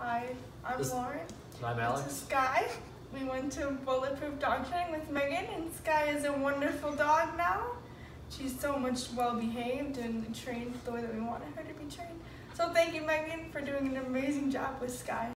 Hi, I'm Lauren. I'm Alex. This is Sky. We went to Bulletproof Dog Training with Megan, and Sky is a wonderful dog now. She's so much well-behaved and trained the way that we wanted her to be trained. So thank you, Megan, for doing an amazing job with Sky.